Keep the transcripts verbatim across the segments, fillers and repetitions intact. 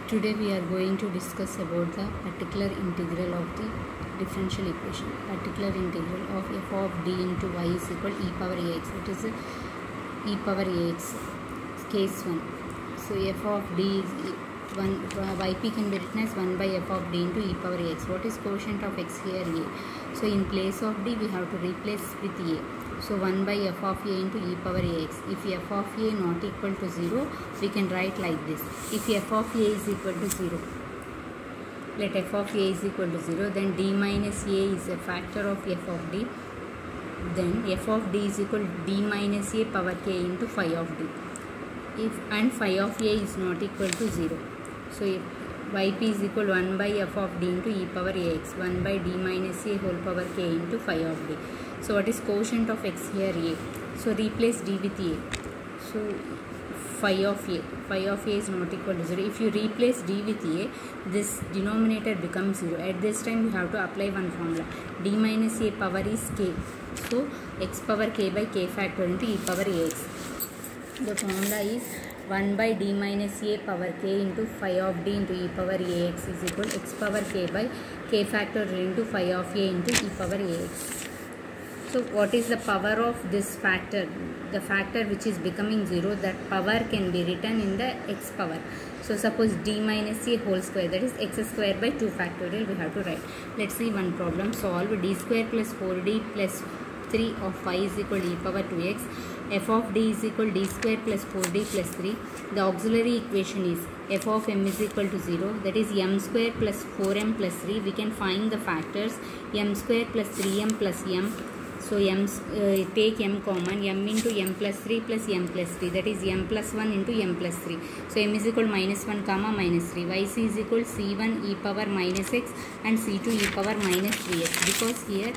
Today we are going to discuss about the particular integral of the differential equation. Particular integral of f of d into y is equal to e power ax. It is e power ax. Case one. So f of d is one. Yp can be written as one by f of d into e power ax. What is quotient of x here? A. So in place of d we have to replace with a. So one by f of a into e power ax. If f of a not equal to zero, we can write like this. If f of a is equal to zero, let f of a is equal to zero, then d minus a is a factor of f of d. Then f of d is equal to d minus a power k into phi of d. If and phi of a is not equal to zero, so if yp is equal to one by f of d into e power ax, one by d minus a whole power k into phi of d. So what is quotient of x here? A. So replace d with a. So phi of a, phi of a is not equal to zero. If you replace d with a, this denominator becomes zero. At this time we have to apply one formula. D minus a power is k. So x power k by k factor into e power ax. The formula is one by d minus a power k into phi of d into e power ax is equal to x power k by k factor into phi of a into e power ax. So what is the power of this factor? The factor which is becoming zero, that power can be written in the x power. So suppose d minus a whole square, that is x square by two factorial we have to write. Let's see one problem. Solve d square plus four d plus three of phi is equal to e power two x. F of d is equal to d square plus four d plus three. The auxiliary equation is f of m is equal to zero, that is m square plus four m plus three. We can find the factors m square plus three m plus m. So m, uh, take m common, m into m plus three plus m plus three, that is m plus one into m plus three. So m is equal to minus one comma minus three. Yc is equal to c one e power minus x and c two e power minus three x, because here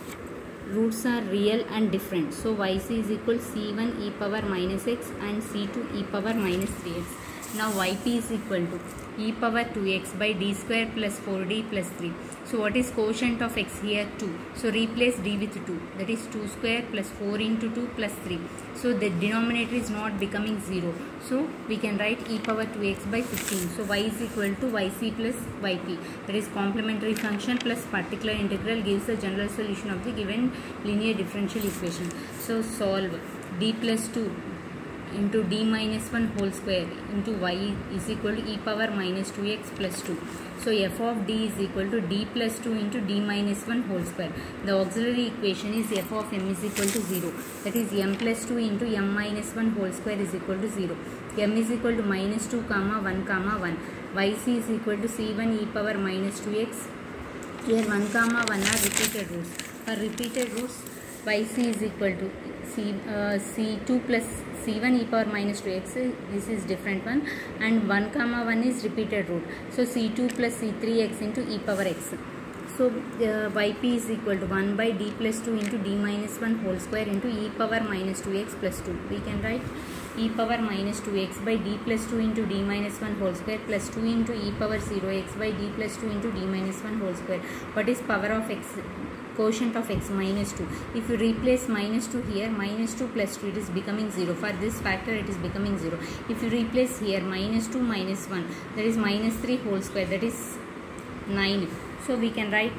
roots are real and different. So yc is equal to c one e power minus x and c two e power minus three x. Now yp is equal to e power two x by d square plus four d plus three. So what is quotient of x here? two. So replace d with two, that is two square plus four into two plus three. So the denominator is not becoming zero. So we can write e power two x by fifteen. So y is equal to yc plus yp, that is complementary function plus particular integral gives the general solution of the given linear differential equation. So solve d plus two into d minus one whole square into y is equal to e power minus two x plus two. So f of d is equal to d plus two into d minus one whole square. The auxiliary equation is f of m is equal to zero, that is m plus two into m minus one whole square is equal to zero. M is equal to minus two comma one comma one. Yc is equal to c one e power minus two x. Here one comma one are repeated roots. For repeated roots, yc is equal to c, uh, c two plus c one e power minus two x, this is different one, and one comma one is repeated root. So c two plus c three x into e power x. So uh, yp is equal to one by d plus two into d minus one whole square into e power minus two x plus two. We can write e power minus two x by d plus two into d minus one whole square plus two into e power zero x by d plus two into d minus one whole square. What is power of x? Quotient of x? Minus two. If you replace minus two here, minus two plus two, it is becoming zero. For this factor it is becoming zero. If you replace here minus two minus one, that is minus three whole square, that is nine. So we can write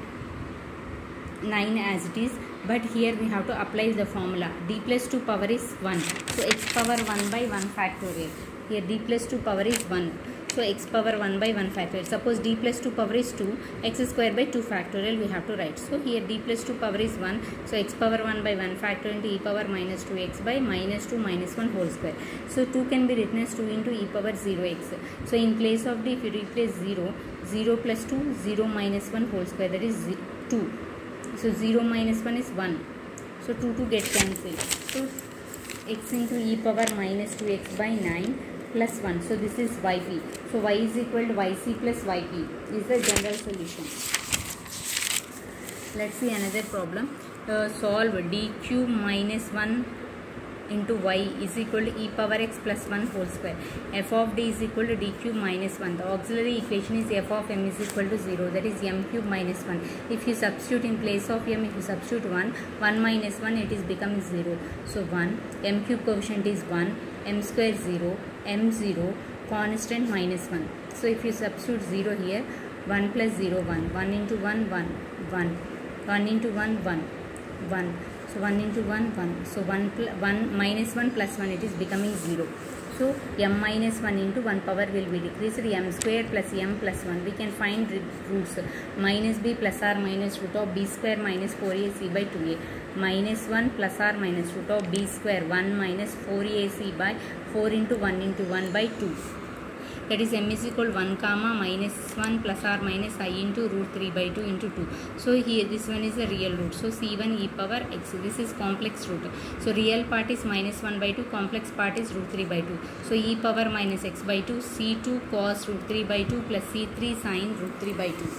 nine as it is, but here we have to apply the formula. D plus two power is one. So x power one by one factorial. Here d plus two power is one. So x power one by one factorial. Suppose d plus two power is two, x square by two factorial we have to write. So here d plus two power is one. So x power one by one factorial into e power minus two x by minus two minus one whole square. So two can be written as two into e power zero x. So in place of d, if you replace zero, zero plus two, zero minus one whole square, that is two. So zero minus one is one. So two to get cancelled. So x into e power minus two x by nine plus one. So this is yp. So y is equal to yc plus yp is the general solution. Let's see another problem. Uh, solve dq minus one into y is equal to e power x plus one whole square. F of d is equal to dq minus one. The auxiliary equation is f of m is equal to zero, that is m cube minus one. If you substitute in place of m, if you substitute one, one minus one, it is becoming zero. So one, m cube coefficient is one, m square zero, m zero, constant minus one. So if you substitute zero here, one plus zero, one, one into one, one, one, one into one, one, one, so one into one, one, so one, one minus one plus one, it is becoming zero. So m minus one into one power will be decreased, m square plus m plus one. We can find roots, minus b plus or minus root of b square minus four a c by two a, minus one plus or minus root of b square one minus four a c by four into one into one by two. That is m is equal one comma minus one plus or minus I into root three by two into two. So here this one is the real root. So c one e power x. This is complex root. So real part is minus one by two. Complex part is root three by two. So e power minus x by two. c two cos root three by two plus c three sin root three by two.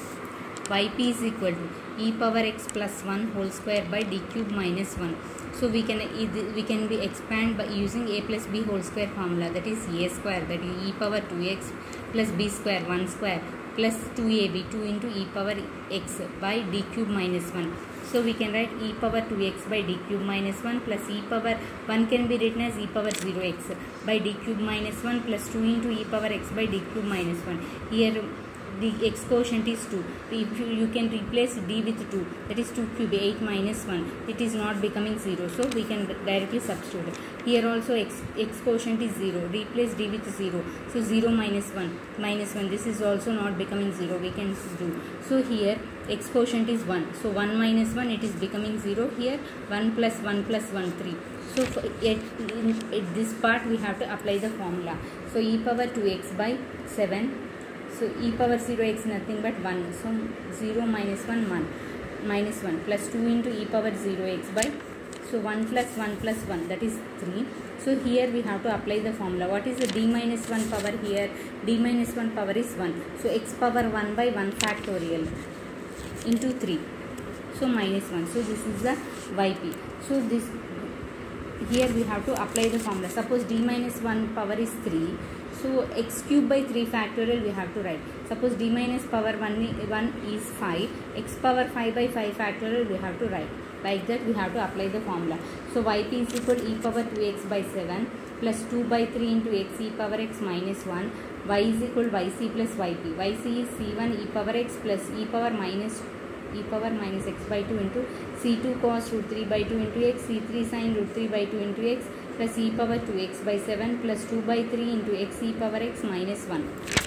Yp is equal to e power x plus one whole square by d cube minus one. So we can we can be expand by using a plus b whole square formula, that is a square, that is e power two x plus b square one square plus two a b, two into e power x by d cube minus one. So we can write e power two x by d cube minus one plus e power one can be written as e power zero x by d cube minus one plus two into e power x by d cube minus one. Here the x quotient is two. If you, you can replace d with two, that is two cube, eight minus one. It is not becoming zero. So we can directly substitute. Here also x, x quotient is zero. Replace d with zero. So zero minus one. Minus one. This is also not becoming zero. We can do. So here x quotient is one. So one minus one, it is becoming zero. Here one plus one plus one, three. So for at, in, at this part we have to apply the formula. So e power two x by seven. So e power zero x nothing but one. So zero minus one, one. Minus one plus two into e power zero x by, so one plus one plus one, that is three. So here we have to apply the formula. What is the d minus one power here? D minus one power is one. So x power one by one factorial into three. So minus one. So this is the yp. So this here we have to apply the formula. Suppose d minus one power is three. So x cube by three factorial we have to write. Suppose d minus power one, one is five. X power five by five factorial we have to write. Like that we have to apply the formula. So yp is equal to e power two x by seven plus two by three into x e power x minus one. Y is equal to yc plus yp. Yc is c one e power x plus e power minus e power minus x by two into c two cos root three by two into x, c three sin root three by two into x plus e power two x by seven plus two by three into x e power x minus one.